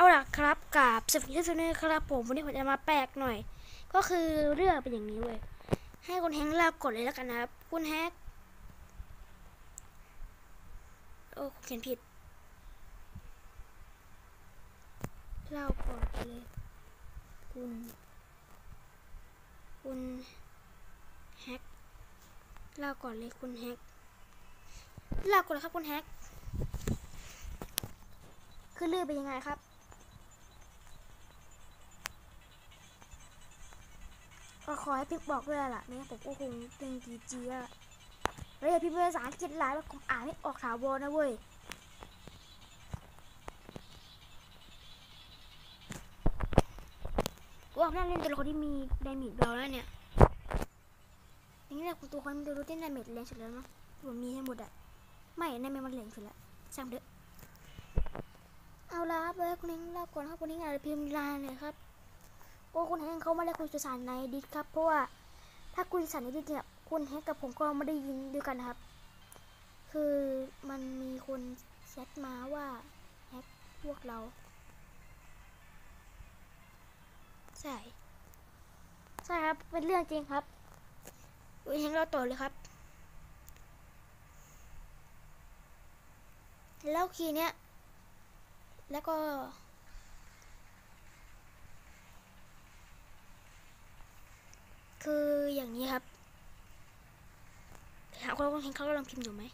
เอาล่ะครับกับสวัสดีทุกท่านครับผมวันนี้ผมจะมาแปลกหน่อยก็คือเรื่องเป็นอย่างนี้เว้ยให้คุณแฮงค์เล่าก่อนเลยแล้วกันนะครับคุณแฮกโอ้เขียนผิดเล่าก่อนเลยคุณแฮกเล่าก่อนเลยคุณแฮกเล่าก่อนเลยครับคุณแฮกคือเรื่องเป็นยังไงครับก็ขอให้พี่บอกด้วยล่ะไม่งั้นผมก็คงเป็นจีอะเฮ้ยพี่ภาษาอังกฤษหลายแล้วผมอ่านไม่ออกถาวรนะเว้ยว่าผมนั่งเล่นตัวละครที่มีไดมิดเราแล้วเนี่ยอย่างนี้แหละคุณตัวคนมันดูเต้นไดมิดแรงสุดแล้วเนาะผมมีให้หมดอะไม่ไดมิดมันแรงสุดแล้วช่างเถอะเอาละครับเลยคุณเองเล่าก่อนครับคุณเองอะไรพิมพ์ไลน์เลยครับโอ้คุณเองเขาไม่ได้คุยสื่อสารในดิสครับเพราะว่าถ้าคุยสื่อสารในดิสเนี่ยคุณเฮกกับผมก็ไม่ได้ยินด้วยกันครับคือมันมีคนแชทมาว่าแฮกพวกเราใช่ครับเป็นเรื่องจริงครับคุณเฮกเราต่อเลยครับแล้วคีย์เนี้ยแล้วก็คืออย่างนี้ครับถามคุณเฮกเขากำลังพิมพ์อยู่ไหม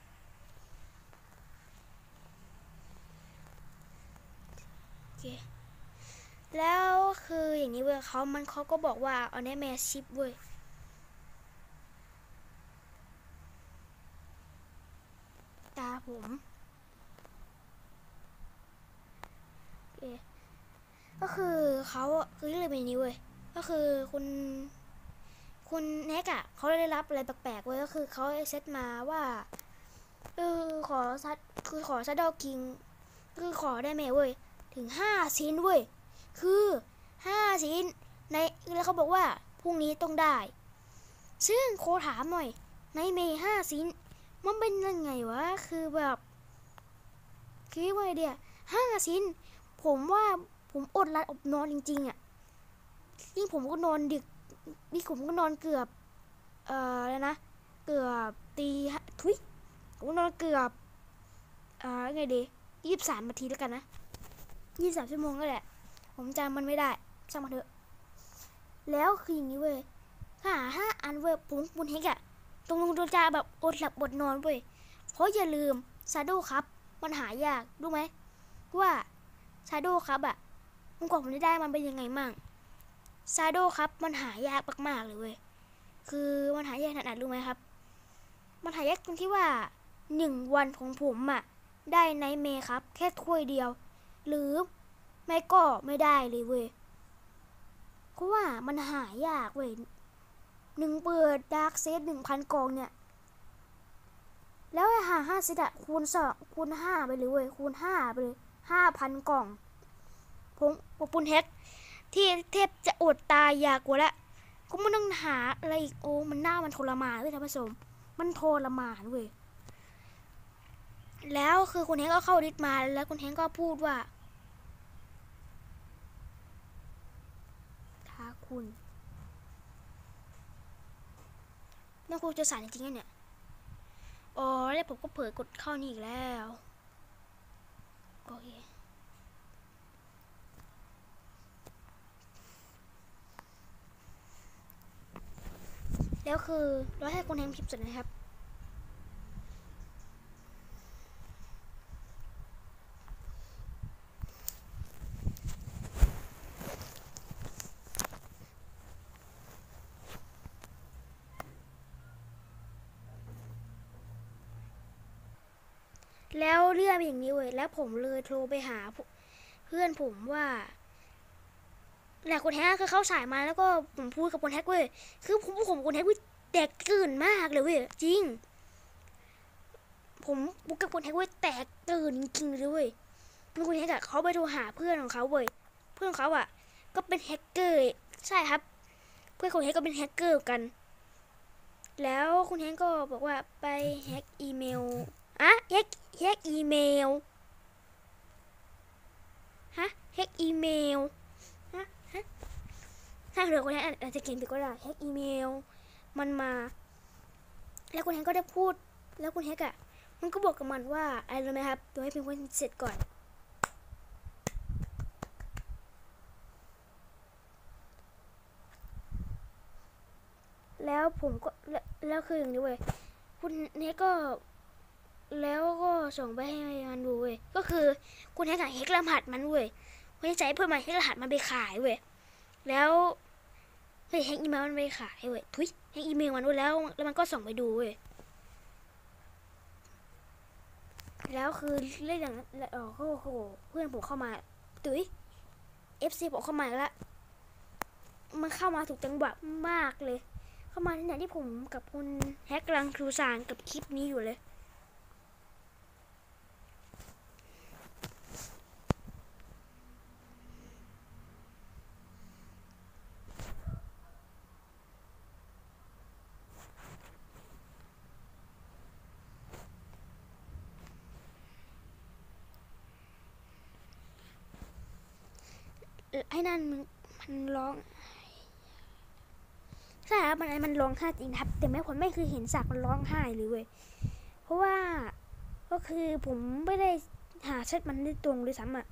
โอเคแล้วคืออย่างนี้เว้ยเขาก็บอกว่าเอาแน่แมสชิปเว้ยตาผมโอเคก็คือเขาคือเรื่องเป็นอย่างนี้เว้ยก็คือคุณแน็กอ่ะเขาได้รับอะไรแปลกๆเว้ยก็คือเขาเซตมาว่าขอซัดคือขอซัดดอกิงคือขอได้ไหมเว้ยถึง5 ชิ้นเว้ยคือ5 ชิ้นในแล้วเขาบอกว่าพรุ่งนี้ต้องได้ซึ่งโคถามหน่อยในเมย์5 ชิ้นมันเป็นยังไงวะคือแบบคิดว่าเดีย5 ชิ้นผมว่าผมอดหลับอดนอนจริงๆอ่ะยิ่งผมก็นอนดึกนี่ผมก็นอนเกือบแล้วนะเกือบตีทุยผมนอนเกือบไงดี23 นาทีแล้วกันนะ23 ชั่วโมงก็แหละผมจำมันไม่ได้ช่างมันเถอะแล้วคืออย่างนี้เว้ย5 อันเว้ยผมเฮกอะตรงจาแบบอดหลับอดนอนเว้ยเพราะอย่าลืมซาโดครับมันหายากรู้ไหมว่าซาโดครับอะมันกว่าผมจะได้มันเป็นยังไงมั่งซาโดครับมันหายากมากๆเลยเว้ยคือมันหายากขนาดรู้ไหมครับมันหายากตรงที่ว่า1 วันของผมอะได้ไนท์เมย์ครับแค่ถ้วยเดียวหรือไม่ก็ไม่ได้เลยเว้ยเพราะว่ามันหายากเว้ยเปิดดาร์กเซต1,000 กล่องเนี่ยแล้วไอ้5 เซตอะคูณ 5ไปเลยเว้ยคูณ5ไปเลย5,000 กล่องผมปุ่นแฮกที่เทพจะอดตายอยากกว่าละก็ไม่ต้องหาอะไรอีกโอ้มันทรมานเว้ยท่านผู้ชมมันทรมานเว้ยแล้วคือคุณแฮงก็เข้าดิสมาแล้วคุณแฮงก็พูดว่าถ้าคุณนั่นคุณจะสารจริงๆเนี่ยอ๋อแล้วผมก็เผลอกดเข้านี่อีกแล้วโอเคแล้วคือเราให้คุณแฮงพิมพ์เสร็จนะครับแล้วเรื่องเป็นอย่างนี้เว้ยแล้วผมเลยโทรไปหาเพื่อนผมว่าแหละคุณแฮกคือเขาฉายมาแล้วก็ผมพูดกับคุณแฮกเว้ยคือผมคุณแฮกเว้ยแตกตื่นมากเลยเว้ยจริงผมพูดกับคุณแฮกเว้ยแตกตื่นจริงๆเลยเว้ยคุณแฮกอะเขาไปโทรหาเพื่อนของเขาเว้ยเพื่อนของเขาอะก็เป็นแฮกเกอร์ใช่ครับเพื่อนคุณแฮกก็เป็นแฮกเกอร์กันแล้วคุณแฮกก็บอกว่าไปแฮกอีเมลอะแฮกอีเมลฮะรือคนแฮกอาจจะเขียนผิดก็ได้แฮกอีเมลมันมาแล้วคุณแฮกก็ได้พูดแล้วคุณแฮกมันก็บอกกับมันว่าอะไรรู้ไหมครับตัวให้พิมพ์คนเสร็จก่อนแล้วผมก็แล้วคืออย่างนี้เว้ยคุณแฮกก็แล้วก็ส่งไปให้มันดูเว้ยก็คือคุณแฮกแฮกรหัสมันเว้ยคุณแฮกใช้เพื่อมาแฮกรหัสมันไปขายเว้ยแล้วเฮ้ยแฮกอีเมลมันไปขายเว้ยทุยแฮกอีเมลมันด้วยแล้วมันก็ส่งไปดูเว้ยแล้วคือเรื่องอย่างนั้นโอ้โหเพื่อนผมเข้ามาตุ้ย FC ผมเข้ามาแล้วมันเข้ามาถูกจังหวะมากเลยเข้ามาในที่ผมกับคุณแฮกกำลังครูสานกับคลิปนี้อยู่เลยไอ้นั่นมันร้องใช่ครับมันร้องไห้จริงครับแต่แม่ผมไม่คือเห็นสักมันร้องไห้เลยเว้ยเพราะว่าก็คือผมไม่ได้หาเซตมันได้ตรงเลยซ้ำอะ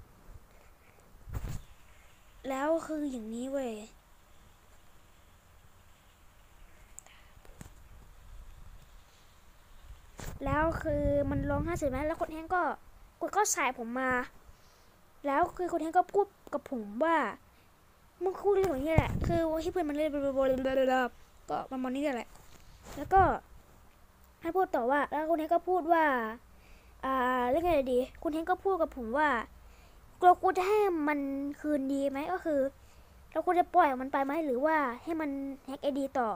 แล้วคืออย่างนี้เว้ยแล้วคือมันร้องไห้เสร็จไหมแล้วคนแฮงก็ใส่ผมมาแล้วคือคนแฮงก็พูดกับผมว่ามึงพูดเรื่องอย่างนี้แหละคือที่เพื่อนมันเล่นก็ประมาณนี้แหละแล้วก็ให้พูดต่อว่าแล้วคนแฮงก็พูดว่าเรื่องอะไรดีคุณแฮงก็พูดกับผมว่าเราควรจะให้มันคืนดีไหมก็คือเราควรจะปล่อยมันไปไหมหรือว่าให้มันแฮกไอดีต่อ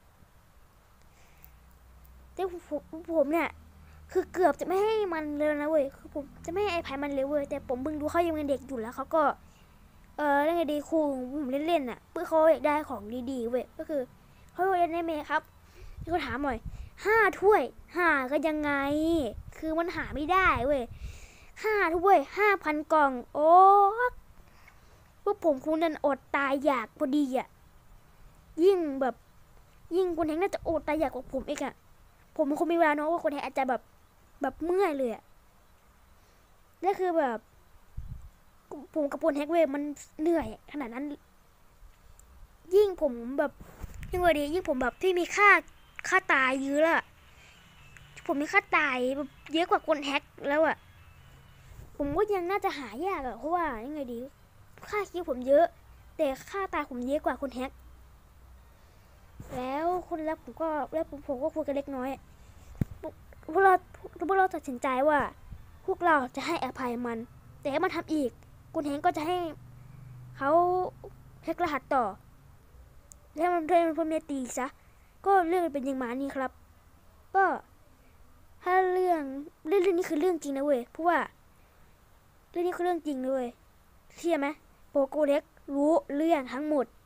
แต่ผมเนี่ยคือเกือบจะไม่ให้มันเลยนะเว้ยคือผมจะไม่ให้ไอพายมันเลยเว้ยแต่ผมเพิ่งดูเขายังเป็นเด็กอยู่แล้วเขาก็เรื่องไอดีครูผมเล่นๆอ่ะเพื่อเขาอยากได้ของดีๆเว้ยก็คือเขาอยากได้เมย์ครับที่เขาถามหน่อย5 ถ้วยหากันยังไงคือมันหาไม่ได้เว้ย5 ถ้วย 5,000 กล่องโอ้พวกผมคงนั่นอดตายอยากพอดีอ่ะยิ่งคนแฮงน่าจะอดตายอยากกว่าผมอีกอ่ะผมคงมีเวลาเนาะว่าคนแฮงอาจจะแบบเมื่อยเลยอ่ะนั่นคือแบบผมกับคนแฮกเว้ยมันเหนื่อยขนาดนั้นยิ่งผมแบบยิ่งกว่าดียิ่งผมแบบที่มีค่าตายเยอะละผมมีค่าตายแบบเยอะกว่าคนแฮกแล้วอ่ะผมก็ยังน่าจะหายากอ่ะเพราะว่ายังไงดีค่าคิวผมเยอะแต่ค่าตายผมเยอะกว่าคนแฮกแล้วคนรับผมก็คุยกันเล็กน้อยพวกเราตัดสินใจว่าพวกเราจะให้อภัยมันแต่ให้มันทำอีกคุณแฮงก็จะให้เขาแฮกรหัสต่อแล้วมันเพิ่มเนตีซะก็เรื่องเป็นอย่างมานี่ครับก็ถ้าเรื่องนี้คือเรื่องจริงนะเว้ยเพราะว่าเรื่องนี้คือเรื่องจริงเลยเชื่อไหมโปโกเล็กรู้เรื่องทั้งหมด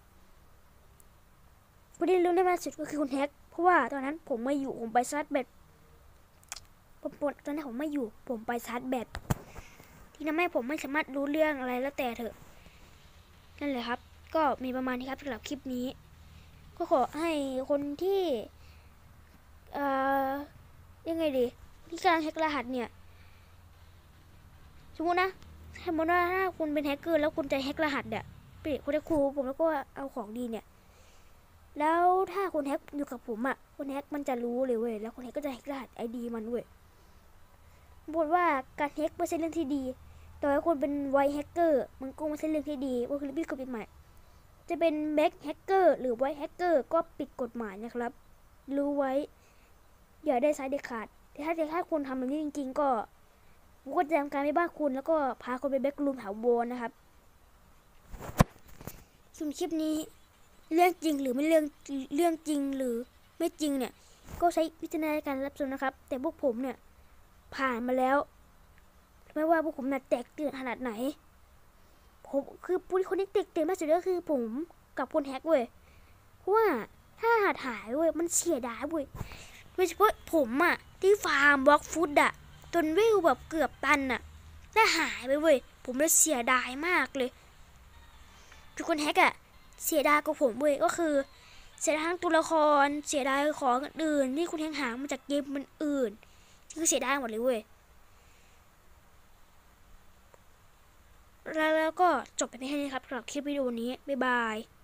คนที่รู้ได้มากสุดก็คือคุณแฮกเพราะว่าตอนนั้นผมไม่อยู่ผมไปชาร์จแบตตอนนั้นผมไม่อยู่ผมไปชาร์จแบตที่ทำให้ผมไม่สามารถรู้เรื่องอะไรแล้วแต่เถอะนั่นแหละครับก็มีประมาณนี้ครับสำหรับคลิปนี้ก็ขอให้คนที่ยังไงดีที่กำลังแฮกรหัสเนี่ยสมมตินะถ้าคุณเป็นแฮกเกอร์แล้วคุณจะแฮกรหัสเนี่ยเป็นคนที่ครูผมแล้วก็เอาของดีเนี่ยแล้วถ้าคุณแฮกอยู่กับผมอ่ะคุณแฮกมันจะรู้เลยเว้ยแล้วคุณแฮกก็จะแฮกรหัสไอดีมันเว้ยบอกว่าการแฮกไม่ใช่เรื่องที่ดีต่อให้คุณเป็นไวท์แฮกเกอร์มันก็ไม่ใช่เรื่องที่ดีก็คือผิดกฎหมายจะเป็นแบ็คแฮกเกอร์หรือไวท์แฮกเกอร์ก็ผิดกฎหมายนะครับรู้ไว้อย่าได้ใช้เด็ดขาดถ้าคุณทำแบบนี้จริงๆก็ผมก็จะทำการไปบ้านคุณแล้วก็พาคนไปแบ็ครูมแถวโบนนะครับส่วนคลิปนี้เรื่องจริงหรือไม่เรื่องจริงหรือไม่จริงเนี่ยก็ใช้วิจารณญาณในการรับชมนะครับแต่พวกผมเนี่ยผ่านมาแล้วไม่ว่าพวกผมน่ะแตกตื่นขนาดไหนผมคือคนที่แตกตื่นมากสุดก็คือผมกับคนแฮกเว้ยเพราะว่าถ้าหายเว้ยมันเสียดายเว้ยโดยเฉพาะผมอะที่ฟาร์มบล็อกฟุตอะจนวิวแบบเกือบตันอะได้หายไปเว้ยผมเลยเสียดายมากเลยทุกคนแฮกอะเสียดายกับผมเว้ยก็คือเสียดายทั้งตัวละครเสียดายของอื่นที่คุณแทงหางมาจากเกมมันอื่นคือเสียดายหมดเลยเว้ยแล้วก็จบไปในแค่นี้ครับสำหรับคลิปวิดีโอนี้บ๊ายบาย